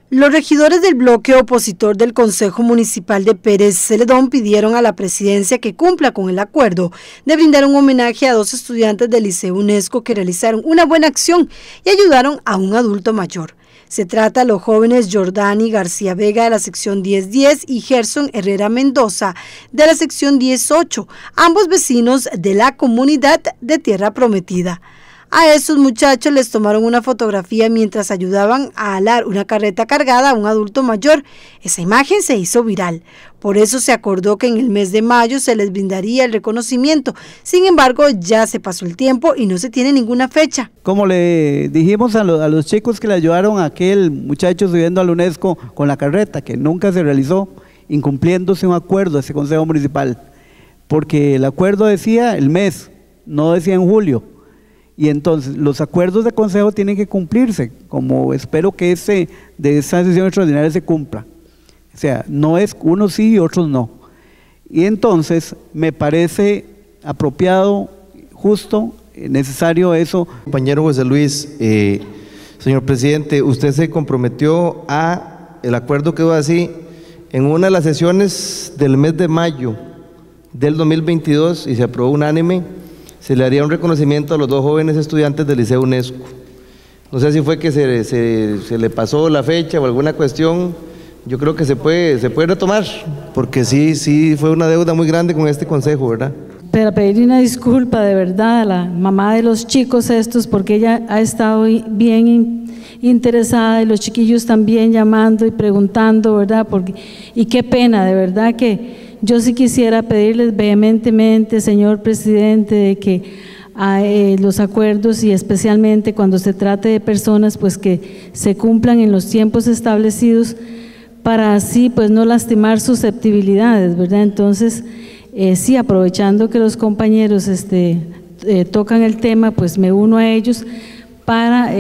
Los regidores del bloque opositor del Consejo Municipal de Pérez Celedón pidieron a la presidencia que cumpla con el acuerdo de brindar un homenaje a 2 estudiantes del Liceo UNESCO que realizaron una buena acción y ayudaron a un adulto mayor. Se trata de los jóvenes Jordani García Vega de la sección 1010 y Gerson Herrera Mendoza de la sección 108, ambos vecinos de la comunidad de Tierra Prometida. A estos muchachos les tomaron una fotografía mientras ayudaban a alar una carreta cargada a un adulto mayor. Esa imagen se hizo viral. Por eso se acordó que en el mes de mayo se les brindaría el reconocimiento. Sin embargo, ya se pasó el tiempo y no se tiene ninguna fecha. Como le dijimos a los chicos que le ayudaron a aquel muchacho subiendo a la UNESCO con la carreta, que nunca se realizó, incumpliéndose un acuerdo de ese Consejo Municipal, porque el acuerdo decía el mes, no decía en julio. Y entonces los acuerdos de consejo tienen que cumplirse, como espero que de esa sesión extraordinaria se cumpla. O sea, no es unos sí y otros no. Y entonces me parece apropiado, justo, necesario eso. Compañero José Luis, señor presidente, usted se comprometió el acuerdo quedó así, en una de las sesiones del mes de mayo del 2022 y se aprobó unánime. Se le haría un reconocimiento a los 2 jóvenes estudiantes del Liceo UNESCO. No sé si fue que se le pasó la fecha o alguna cuestión. Yo creo que se puede retomar, porque sí fue una deuda muy grande con este consejo, ¿verdad? Para pedir una disculpa de verdad a la mamá de los chicos estos, porque ella ha estado bien interesada y los chiquillos también llamando y preguntando, ¿verdad? Y qué pena, de verdad que yo sí quisiera pedirles vehementemente, señor presidente, de que los acuerdos y especialmente cuando se trate de personas, pues que se cumplan en los tiempos establecidos para así pues no lastimar susceptibilidades, ¿verdad? Entonces, sí, aprovechando que los compañeros tocan el tema, pues me uno a ellos para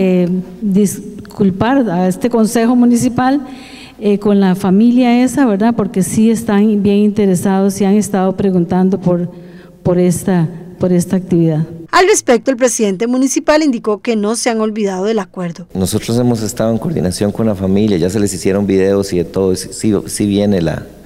disculpar a este Consejo Municipal con la familia esa, ¿verdad? Porque sí están bien interesados y han estado preguntando por esta actividad. Al respecto, el presidente municipal indicó que no se han olvidado del acuerdo. Nosotros hemos estado en coordinación con la familia, ya se les hicieron videos y de todo, sí viene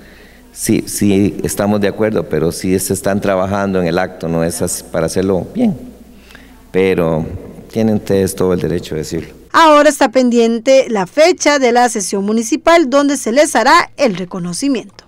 sí estamos de acuerdo, pero sí se están trabajando en el acto, no es para hacerlo bien, pero tienen ustedes todo el derecho de decirlo. Ahora está pendiente la fecha de la sesión municipal donde se les hará el reconocimiento.